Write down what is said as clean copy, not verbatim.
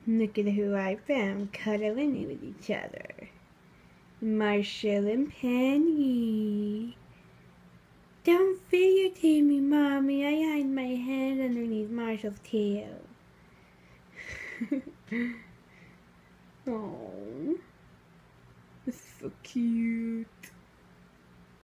Look at who I found cuddling with each other. Marshall and Penny. Don't videotape me, Mommy. I hide my hand underneath Marshall's tail. Oh, it's so cute.